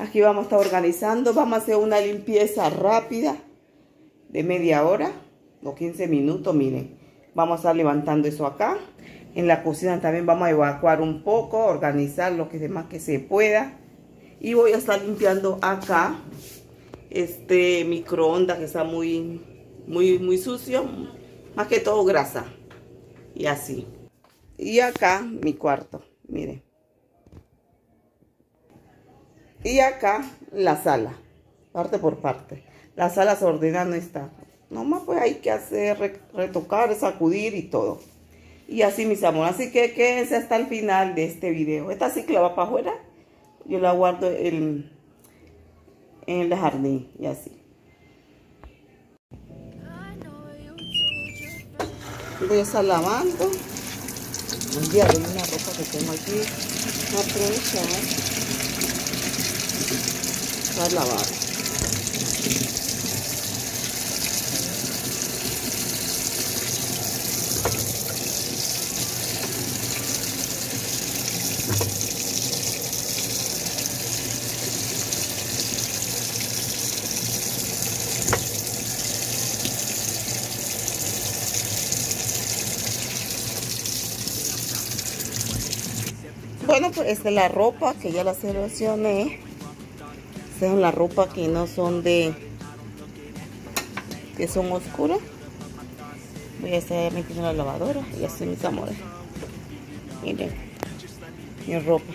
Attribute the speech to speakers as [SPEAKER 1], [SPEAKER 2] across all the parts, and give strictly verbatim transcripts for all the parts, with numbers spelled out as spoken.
[SPEAKER 1] Aquí vamos a estar organizando. Vamos a hacer una limpieza rápida de media hora o quince minutos. Miren, vamos a estar levantando eso acá. En la cocina también vamos a evacuar un poco, organizar lo que demás que se pueda. Y voy a estar limpiando acá este microondas que está muy, muy, muy sucio. Más que todo grasa. Y así. Y acá mi cuarto, miren. Y acá la sala, parte por parte. La sala se ordena no está. Nomás pues hay que hacer, retocar, sacudir y todo. Y así, mis amores. Así que quédense hasta el final de este video. Esta sí que la va para afuera. Yo la guardo en, en el jardín y así. Voy a estar lavando. Un día de una ropa que tengo aquí. Una plancha. Para lavar. Bueno, pues esta es la ropa que ya la seleccioné. Esta es la ropa que no son de, que son oscuras. Voy a estar metiendo en la lavadora y así, mis amores. Miren, mi ropa.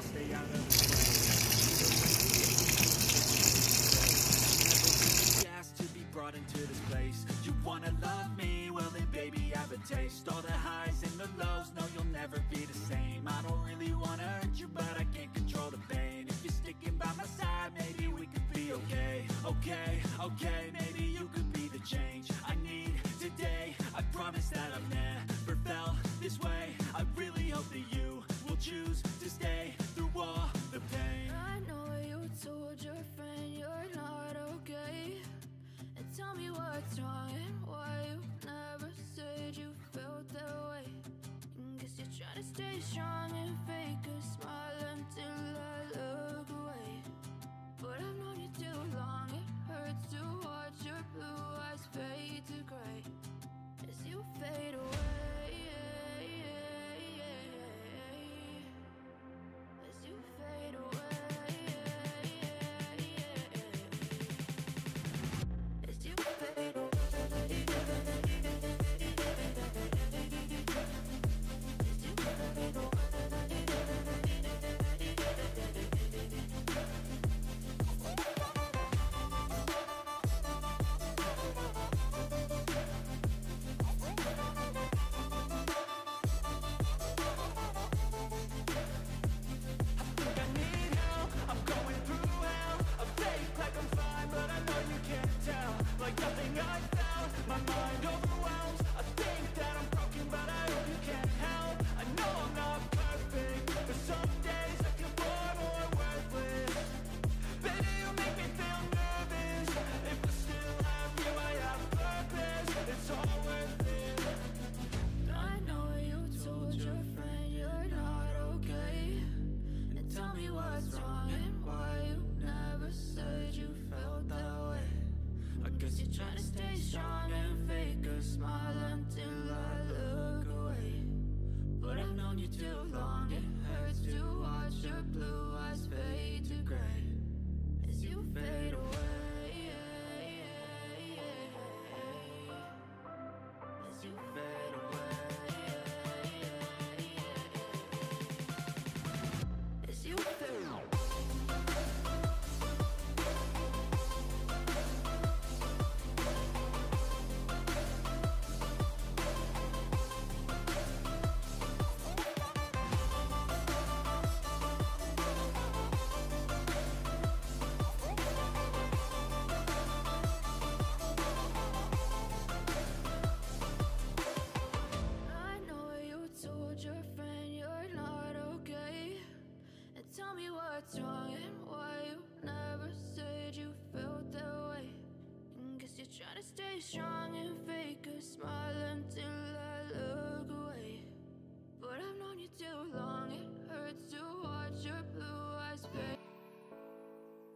[SPEAKER 2] Okay, okay, maybe you could be the change I need today. I promise that I've never felt this way. I really hope that you will choose to stay through all the pain. I know you told your friend you're not okay, and tell me what's wrong and why you never said you felt that way. Guess you're trying to stay strong and fake a smile until I look away. But I've known you too long, it hurts to watch your blue eyes fade to gray as you fade away, as you fade away, as you fade away. Trying to stay strong and fake a smile until I look away. But I've known you too long, it hurts to watch your blue eyes fade to gray as you fade away, as you fade away, as you fade away. What's wrong and why you never said you felt that way? Guess you're trying to stay strong and fake a smile until I look away. But I've known you too long, it hurts to watch your blue eyes fade.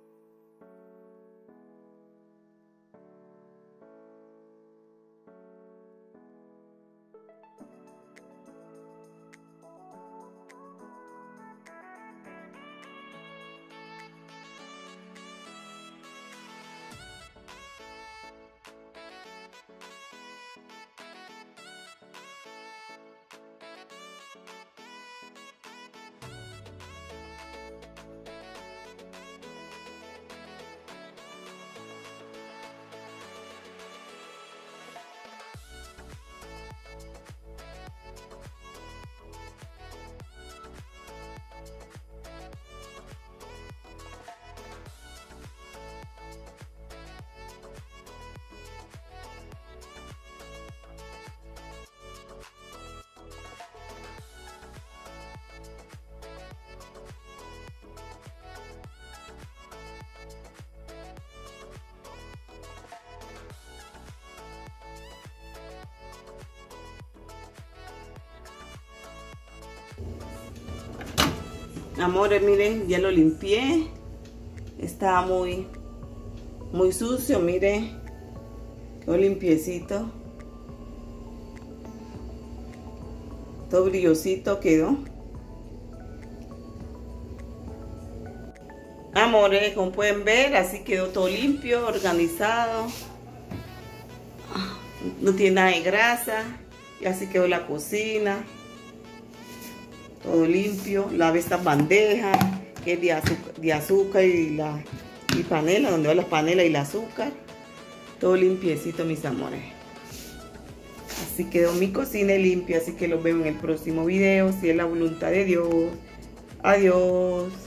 [SPEAKER 1] Amores, miren, ya lo limpié. Está muy, muy sucio, miren. Quedó limpiecito. Todo brillosito quedó. Amores, como pueden ver, así quedó todo limpio, organizado. No tiene nada de grasa. Y así quedó la cocina. Todo limpio. Lavé esta bandeja que es de azúcar, de azúcar y la y panela, donde va la panela y el azúcar. Todo limpiecito, mis amores. Así quedó mi cocina limpia. Así que los veo en el próximo video, si es la voluntad de Dios. Adiós.